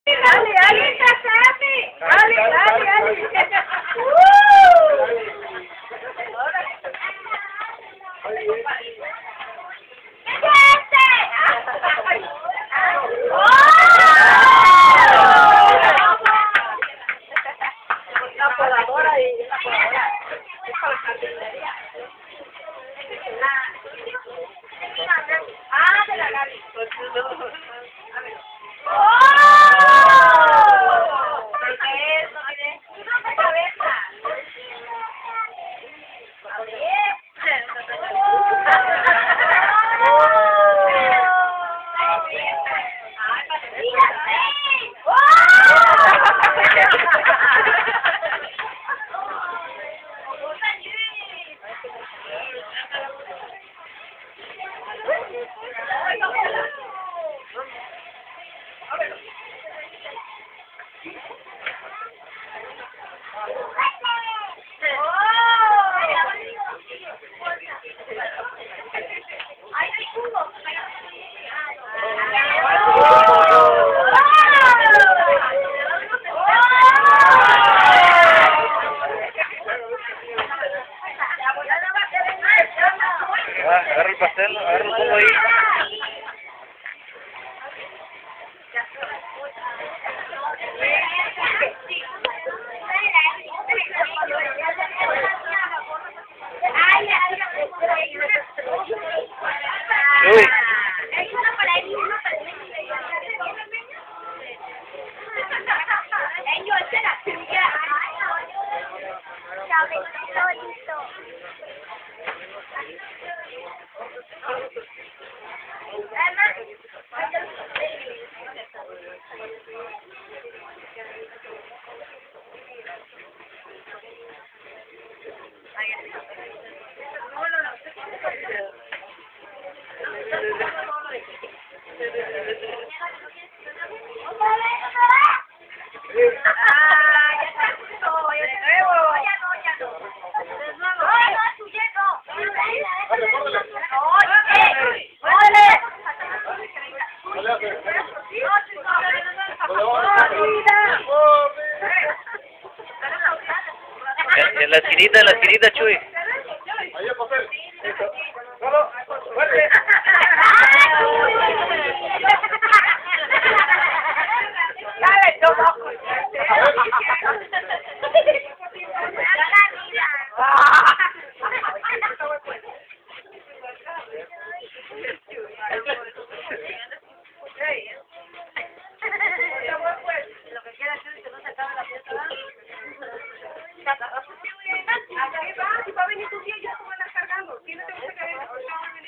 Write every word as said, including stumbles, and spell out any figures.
Ali, Ali, casate. Ali, Ali, Ali. La podadora y la podadora. Es para la jardinería. Ah, de la Gaby. A ver. ¡Oh! Eso, mire. Una cabeza. A ver. Ay, patrocínate. Agarra el pastel, agarra el jugo ahí. Uy. En, en la esquinita, en la esquinita, Chuy. Ahí el papel. Solo, fuerte. Dale, toma. Lo que quieras es que no se acabe la fiesta. Si va a venir tu tía, ya tú me estás cargando. Tienes que